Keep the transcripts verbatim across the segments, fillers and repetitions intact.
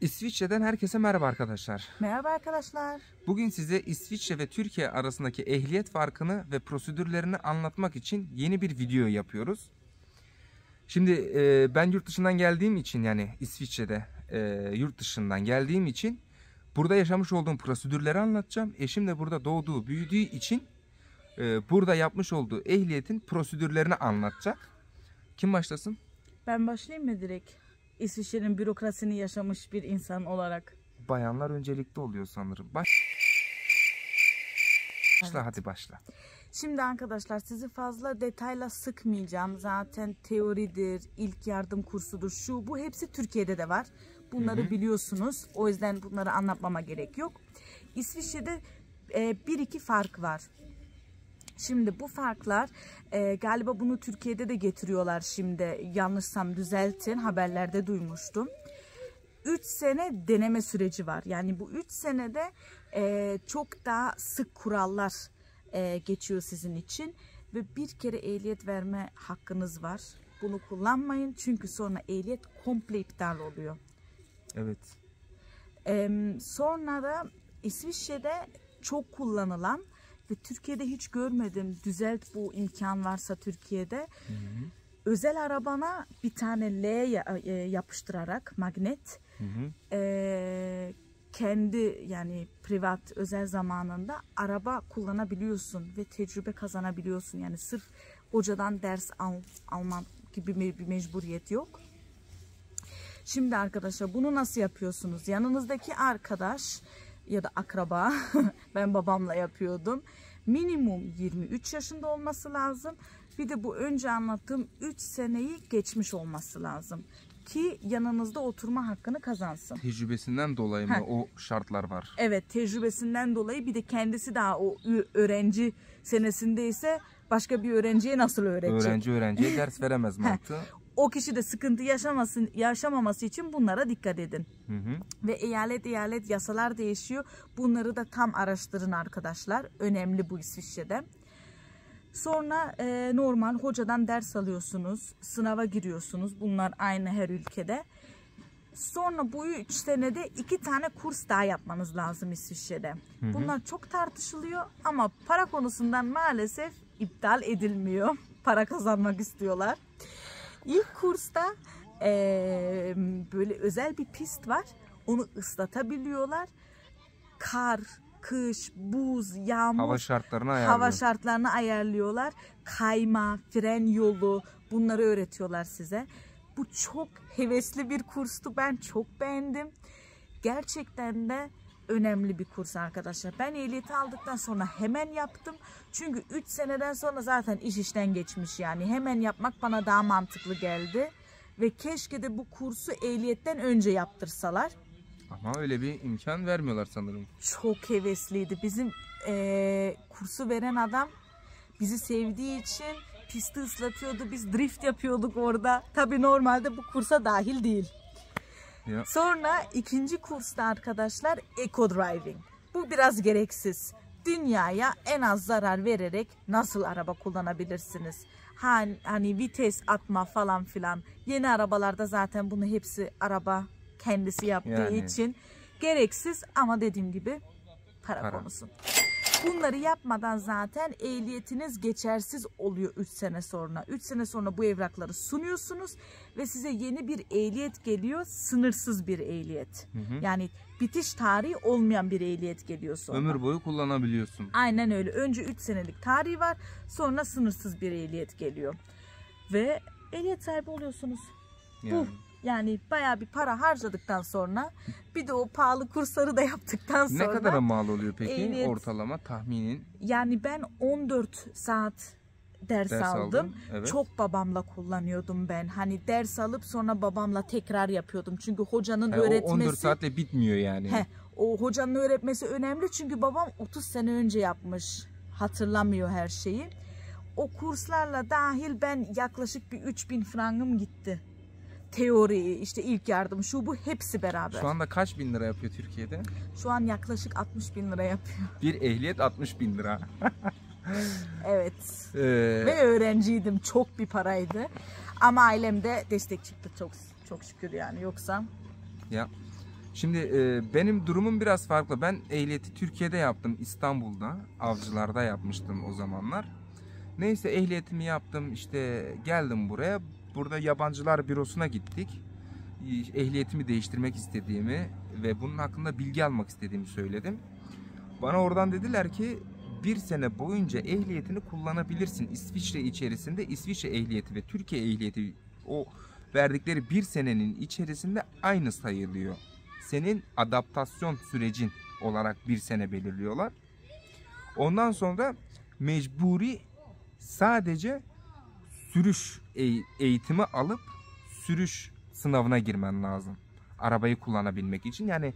İsviçre'den herkese merhaba arkadaşlar. Merhaba arkadaşlar. Bugün size İsviçre ve Türkiye arasındaki ehliyet farkını ve prosedürlerini anlatmak için yeni bir video yapıyoruz. Şimdi e, ben yurt dışından geldiğim için, yani İsviçre'de e, yurt dışından geldiğim için burada yaşamış olduğum prosedürleri anlatacağım. Eşim de burada doğduğu, büyüdüğü için e, burada yapmış olduğu ehliyetin prosedürlerini anlatacak. Kim başlasın? Ben başlayayım mı direkt? İsviçre'nin bürokrasisini yaşamış bir insan olarak. Bayanlar öncelikli oluyor sanırım. Baş... Başla, evet. Hadi başla. Şimdi arkadaşlar sizi fazla detayla sıkmayacağım. Zaten teoridir, ilk yardım kursudur, şu bu hepsi Türkiye'de de var. Bunları Hı -hı. biliyorsunuz. O yüzden bunları anlatmama gerek yok. İsviçre'de e, bir iki fark var. Şimdi bu farklar e, galiba bunu Türkiye'de de getiriyorlar şimdi. Yanlışsam düzeltin, haberlerde duymuştum. üç sene deneme süreci var. Yani bu üç senede e, çok daha sık kurallar e, geçiyor sizin için. Ve bir kere ehliyet verme hakkınız var. Bunu kullanmayın çünkü sonra ehliyet komple iptal oluyor. Evet. E, sonra da İsviçre'de çok kullanılan ve Türkiye'de hiç görmedim. Düzelt bu imkan varsa Türkiye'de. Hı hı. Özel arabana bir tane L yapıştırarak magnet hı hı. E, kendi yani privat özel zamanında araba kullanabiliyorsun ve tecrübe kazanabiliyorsun. Yani sırf hocadan ders al, alman gibi bir mecburiyet yok. Şimdi arkadaşlar bunu nasıl yapıyorsunuz? Yanınızdaki arkadaş ya da akraba, ben babamla yapıyordum. Minimum yirmi üç yaşında olması lazım. Bir de bu önce anlattığım üç seneyi geçmiş olması lazım. Ki yanınızda oturma hakkını kazansın. Tecrübesinden dolayı mı Heh. o şartlar var? Evet, tecrübesinden dolayı, bir de kendisi daha o öğrenci senesindeyse başka bir öğrenciye nasıl öğretecek? Öğrenci öğrenciye ders veremez mantığı. O kişi de sıkıntı yaşamasın, yaşamaması için bunlara dikkat edin. Hı hı. Ve eyalet eyalet yasalar değişiyor. Bunları da tam araştırın arkadaşlar. Önemli bu İsviçre'de. Sonra e, normal hocadan ders alıyorsunuz. Sınava giriyorsunuz. Bunlar aynı her ülkede. Sonra bu üç senede iki tane kurs daha yapmanız lazım İsviçre'de. Hı hı. Bunlar çok tartışılıyor ama para konusundan maalesef iptal edilmiyor. Para kazanmak istiyorlar. İlk kursta e, böyle özel bir pist var. Onu ıslatabiliyorlar. Kar, kış, buz, yağmur. Hava şartlarını ayarlıyor. Hava şartlarını ayarlıyorlar. Kayma, fren yolu, bunları öğretiyorlar size. Bu çok hevesli bir kurstu. Ben çok beğendim. Gerçekten de önemli bir kurs arkadaşlar. Ben ehliyeti aldıktan sonra hemen yaptım. Çünkü üç seneden sonra zaten iş işten geçmiş yani. Hemen yapmak bana daha mantıklı geldi. Ve keşke de bu kursu ehliyetten önce yaptırsalar. Ama öyle bir imkan vermiyorlar sanırım. Çok hevesliydi. Bizim ee, kursu veren adam bizi sevdiği için pisti ıslatıyordu. Biz drift yapıyorduk orada. Tabii normalde bu kursa dahil değil. Ya. Sonra ikinci kursta arkadaşlar eco driving. Bu biraz gereksiz. Dünyaya en az zarar vererek nasıl araba kullanabilirsiniz? Hani, hani vites atma falan filan. Yeni arabalarda zaten bunu hepsi araba kendisi yaptığı yani. için gereksiz ama dediğim gibi para, para konusu. Bunları yapmadan zaten ehliyetiniz geçersiz oluyor üç sene sonra. üç sene sonra bu evrakları sunuyorsunuz ve size yeni bir ehliyet geliyor. Sınırsız bir ehliyet. Hı hı. Yani bitiş tarihi olmayan bir ehliyet geliyor sonra. Ömür boyu kullanabiliyorsun. Aynen öyle. Önce üç senelik tarihi var. Sonra sınırsız bir ehliyet geliyor. Ve ehliyet sahibi oluyorsunuz. Yani. Bu. Yani bayağı bir para harcadıktan sonra bir de o pahalı kursları da yaptıktan sonra. Ne kadara mal oluyor peki ehliyet, ortalama tahminin? Yani ben on dört saat ders, ders aldım. Evet. Çok babamla kullanıyordum ben. Hani ders alıp sonra babamla tekrar yapıyordum. Çünkü hocanın he, öğretmesi. O on dört saatle bitmiyor yani. He, o hocanın öğretmesi önemli çünkü babam otuz sene önce yapmış. Hatırlamıyor her şeyi. O kurslarla dahil ben yaklaşık bir üç bin frangım gitti. Teori, işte ilk yardım, şu bu hepsi beraber. Şu anda kaç bin lira yapıyor Türkiye'de? Şu an yaklaşık altmış bin lira yapıyor. Bir ehliyet altmış bin lira. Evet. Ee... Ve öğrenciydim. Çok bir paraydı. Ama ailem de destek çıktı çok çok şükür yani, yoksa. Ya Şimdi e, benim durumum biraz farklı. Ben ehliyeti Türkiye'de yaptım, İstanbul'da, Avcılar'da yapmıştım o zamanlar. Neyse ehliyetimi yaptım, işte geldim buraya. Burada yabancılar bürosuna gittik. Ehliyetimi değiştirmek istediğimi ve bunun hakkında bilgi almak istediğimi söyledim. Bana oradan dediler ki bir sene boyunca ehliyetini kullanabilirsin. İsviçre içerisinde İsviçre ehliyeti ve Türkiye ehliyeti o verdikleri bir senenin içerisinde aynı sayılıyor. Senin adaptasyon sürecin olarak bir sene belirliyorlar. Ondan sonra mecburi sadece sürüş eğitimi alıp sürüş sınavına girmen lazım. Arabayı kullanabilmek için. Yani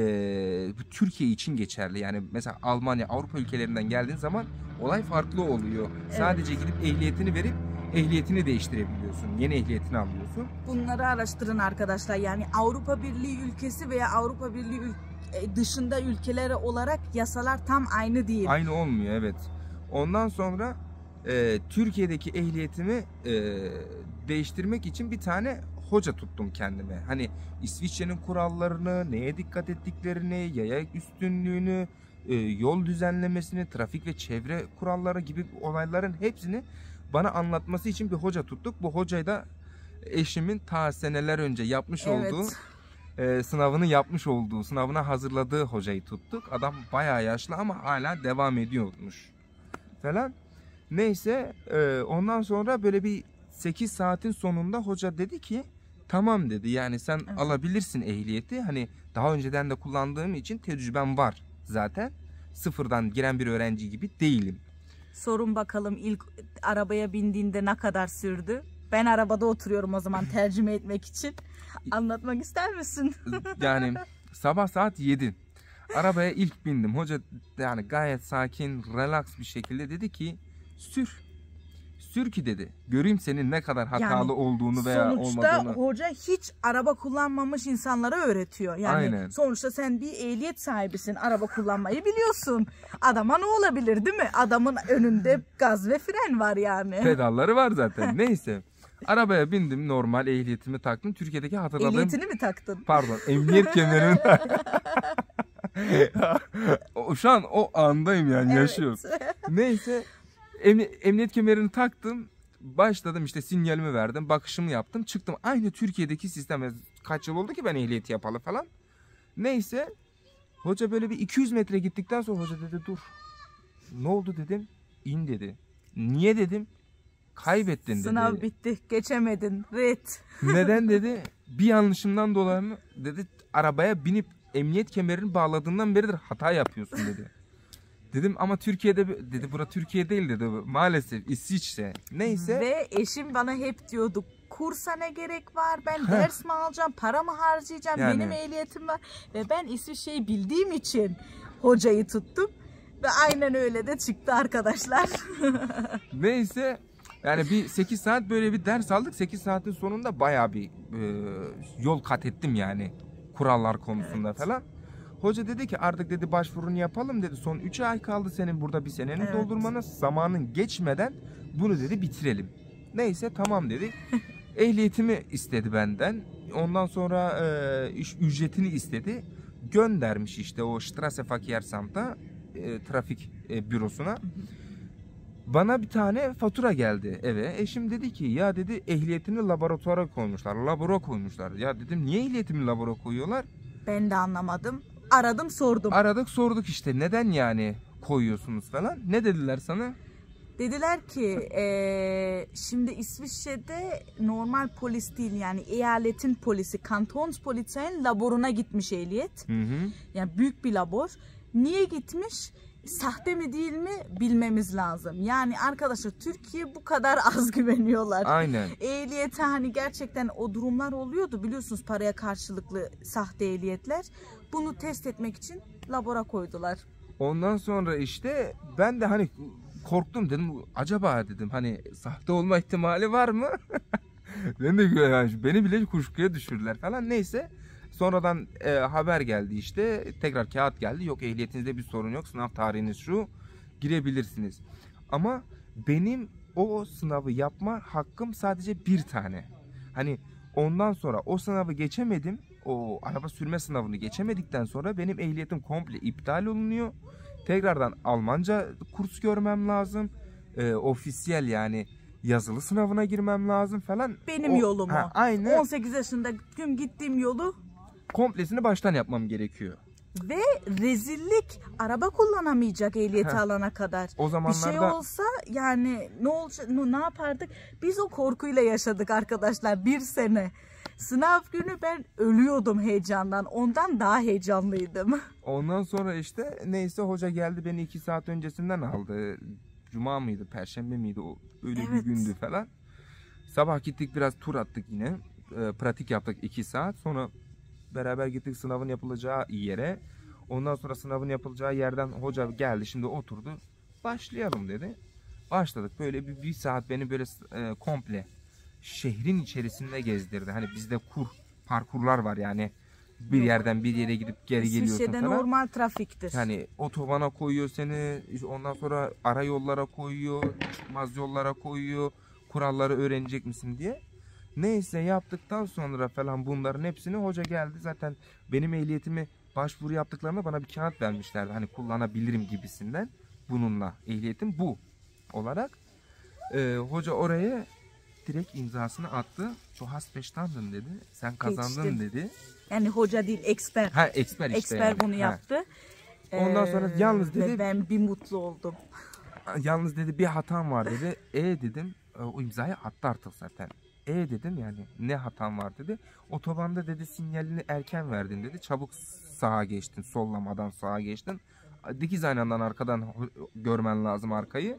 e, Türkiye için geçerli. Yani mesela Almanya, Avrupa ülkelerinden geldiğin zaman olay farklı oluyor. Evet. Sadece gidip ehliyetini verip ehliyetini değiştirebiliyorsun. Yeni ehliyetini alıyorsun. Bunları araştırın arkadaşlar. Yani Avrupa Birliği ülkesi veya Avrupa Birliği dışında ülkelere olarak yasalar tam aynı değil. Aynı olmuyor, evet. Ondan sonra e, Türkiye'deki ehliyetimi e, değiştirmek için bir tane hoca tuttum kendime. Hani İsviçre'nin kurallarını, neye dikkat ettiklerini, yaya üstünlüğünü, e, yol düzenlemesini, trafik ve çevre kuralları gibi olayların hepsini bana anlatması için bir hoca tuttuk. Bu hocayı da eşimin ta seneler önce yapmış evet. olduğu e, sınavını yapmış olduğu, sınavına hazırladığı hocayı tuttuk. Adam bayağı yaşlı ama hala devam ediyormuş falan. Neyse e, ondan sonra böyle bir sekiz saatin sonunda hoca dedi ki tamam dedi, yani sen evet. alabilirsin ehliyeti. Hani daha önceden de kullandığım için tecrübem var zaten. Sıfırdan giren bir öğrenci gibi değilim. Sorun bakalım ilk arabaya bindiğinde ne kadar sürdü? Ben arabada oturuyorum o zaman tercüme etmek için. Anlatmak ister misin? Yani sabah saat yedi. Arabaya ilk bindim. Hoca yani gayet sakin, relax bir şekilde dedi ki sür. Sür ki dedi. Göreyim senin ne kadar hatalı yani, olduğunu veya sonuçta olmadığını. Sonuçta hoca hiç araba kullanmamış insanlara öğretiyor. Yani Aynen. Sonuçta sen bir ehliyet sahibisin. Araba kullanmayı biliyorsun. Adama ne olabilir değil mi? Adamın önünde gaz ve fren var yani. Pedalları var zaten. Neyse. Arabaya bindim, normal ehliyetimi taktım. Türkiye'deki hatırladığım... Ehliyetini mi taktın? Pardon, emniyet kemerimi taktım. Şu an o andayım yani, evet. Yaşıyorum. Neyse, emniyet kemerini taktım. Başladım işte, sinyalimi verdim, bakışımı yaptım, çıktım. Aynı Türkiye'deki sistem. Kaç yıl oldu ki ben ehliyeti yapalı falan. Neyse, hoca böyle bir iki yüz metre gittikten sonra hoca dedi dur. Ne oldu dedim. İn dedi. Niye dedim. Kaybettin dedi. Sınav bitti. Geçemedin. Red. Neden dedi. Bir yanlışımdan dolayı mı? Dedi arabaya binip emniyet kemerini bağladığından beridir hata yapıyorsun dedi. Dedim ama Türkiye'de dedi, bura Türkiye değil dedi. Maalesef İsviçre. Neyse. Ve eşim bana hep diyordu kursa ne gerek var? Ben ders mi alacağım? Para mı harcayacağım? Yani. Benim ehliyetim var. Ve ben İsviçre'yi bildiğim için hocayı tuttum. Ve aynen öyle de çıktı arkadaşlar. Neyse. Yani bir sekiz saat böyle bir ders aldık. sekiz saatin sonunda bayağı bir e, yol kat ettim yani. Kurallar konusunda evet. falan. Hoca dedi ki artık dedi başvurunu yapalım dedi. Son üç ay kaldı senin burada bir seneni evet. doldurmana. Zamanın geçmeden bunu dedi bitirelim. Neyse tamam dedi. Ehliyetimi istedi benden. Ondan sonra e, iş ücretini istedi. Göndermiş işte o Straßenverkehrsamt'a e, trafik e, bürosuna. Bana bir tane fatura geldi eve. Eşim dedi ki ya dedi ehliyetini laboratuvara koymuşlar. Labora koymuşlar. Ya dedim niye ehliyetimi labora koyuyorlar? Ben de anlamadım. Aradım sordum. Aradık sorduk işte neden yani koyuyorsunuz falan. Ne dediler sana? Dediler ki ee, şimdi İsviçre'de normal polis değil yani eyaletin polisi, kantonspoliseyin laboruna gitmiş ehliyet. Hı hı. Yani büyük bir labor. Niye gitmiş? Sahte mi değil mi bilmemiz lazım. Yani arkadaşlar Türkiye bu kadar az güveniyorlar. Aynen. Ehliyete hani gerçekten o durumlar oluyordu biliyorsunuz, paraya karşılıklı sahte ehliyetler. Bunu test etmek için labora koydular. Ondan sonra işte ben de hani korktum, dedim acaba dedim hani sahte olma ihtimali var mı? Ben de yani beni bile kuşkuya düşürdüler falan, neyse. Sonradan e, haber geldi işte, tekrar kağıt geldi, yok ehliyetinizde bir sorun yok, sınav tarihiniz şu, girebilirsiniz. Ama benim o sınavı yapma hakkım sadece bir tane. Hani ondan sonra o sınavı geçemedim, o araba sürme sınavını geçemedikten sonra benim ehliyetim komple iptal olunuyor. Tekrardan Almanca kurs görmem lazım. E, ofisiyel yani yazılı sınavına girmem lazım falan. Benim o, yolum ha, o. aynı. on sekiz yaşında tüm gittiğim yolu. Komplesini baştan yapmam gerekiyor. Ve rezillik, araba kullanamayacak ehliyeti Heh. alana kadar. O Bir zamanlarda şey olsa yani ne olacak, ne yapardık? Biz o korkuyla yaşadık arkadaşlar bir sene. Sınav günü ben ölüyordum heyecandan. Ondan daha heyecanlıydım. ondan sonra işte neyse hoca geldi beni iki saat öncesinden aldı. Cuma mıydı, Perşembe miydi? O öyle Evet. bir gündü falan. Sabah gittik biraz tur attık yine. E, pratik yaptık iki saat. Sonra beraber gittik sınavın yapılacağı yere. Ondan sonra sınavın yapılacağı yerden hoca geldi. Şimdi oturdu. Başlayalım dedi. Başladık. Böyle bir, bir saat beni böyle e, komple şehrin içerisinde gezdirdi. Hani bizde kur, parkurlar var yani. Bir Yok. yerden bir yere gidip geri geliyorsun İsviçre'de falan. normal trafiktir. Yani otobana koyuyor seni. Ondan sonra ara yollara koyuyor. Çıkmaz yollara koyuyor. Kuralları öğrenecek misin diye. Neyse yaptıktan sonra falan bunların hepsini hoca geldi. Zaten benim ehliyetimi başvuru yaptıklarında bana bir kağıt vermişlerdi. Hani kullanabilirim gibisinden. Bununla ehliyetim bu olarak. Ee, hoca oraya direkt imzasını attı. "Du hast bestanden" dedi. Sen kazandın Geçtim. dedi. Yani hoca değil, eksper. Ha eksper işte. Eksper yani. bunu Ha. yaptı. Ondan sonra yalnız dedi- Ve ben bir mutlu oldum. Yalnız dedi bir hatam var dedi. E dedim. E, o imzayı attı artık zaten. E dedim yani ne hatam var dedi. Otobanda dedi sinyalini erken verdin dedi. Çabuk sağa geçtin. Sollamadan sağa geçtin. Dikiz aynandan arkadan görmen lazım arkayı.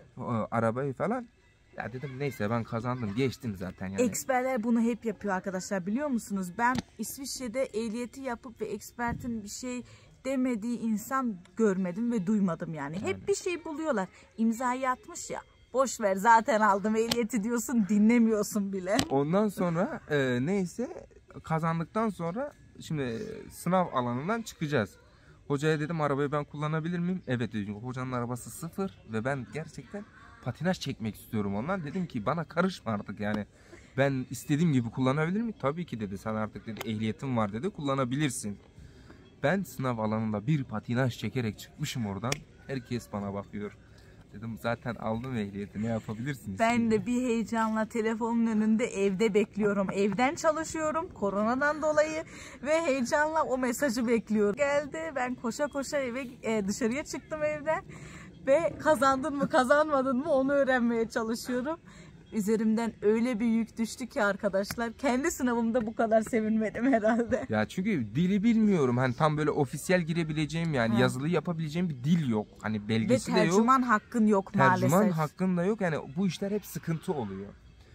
O, arabayı falan. Ya dedim neyse ben kazandım. Geçtim zaten yani. Eksperler bunu hep yapıyor arkadaşlar, biliyor musunuz? Ben İsviçre'de ehliyeti yapıp ve ekspertin bir şey demediği insan görmedim ve duymadım yani. Hep bir şey buluyorlar. İmzayı atmış ya. Boş ver, zaten aldım ehliyeti diyorsun, dinlemiyorsun bile. Ondan sonra e, neyse kazandıktan sonra şimdi sınav alanından çıkacağız. Hocaya dedim arabayı ben kullanabilir miyim? Evet dedim. Hocanın arabası sıfır ve ben gerçekten patinaj çekmek istiyorum ondan. Dedim ki bana karışma artık yani. Ben istediğim gibi kullanabilir miyim? Tabii ki dedi. Sen artık dedi ehliyetin var dedi. Kullanabilirsin. Ben sınav alanında bir patinaj çekerek çıkmışım oradan. Herkes bana bakıyor. Dedim zaten aldım ehliyeti, ne yapabilirsiniz? Ben de bir heyecanla telefonun önünde evde bekliyorum. Evden çalışıyorum koronadan dolayı ve heyecanla o mesajı bekliyorum. Geldi, ben koşa koşa eve e, dışarıya çıktım evden ve kazandın mı kazanmadın mı onu öğrenmeye çalışıyorum. Üzerimden öyle bir yük düştü ki arkadaşlar, kendi sınavımda bu kadar sevinmedim herhalde. Ya çünkü dili bilmiyorum. Hani tam böyle ofisiyel girebileceğim yani Ha. yazılı yapabileceğim bir dil yok. Hani Ve belgesi de yok. tercüman hakkın yok Tercüman maalesef. hakkın da yok. Yani bu işler hep sıkıntı oluyor.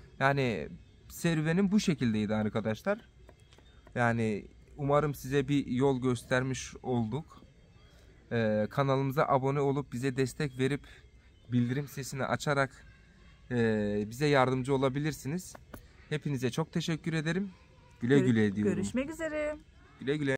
Yani serüvenim bu şekildeydi arkadaşlar. Yani umarım size bir yol göstermiş olduk. Ee, kanalımıza abone olup bize destek verip bildirim sesini açarak e, bize yardımcı olabilirsiniz. Hepinize çok teşekkür ederim. Güle güle diyorum. Görüşmek üzere. Güle güle.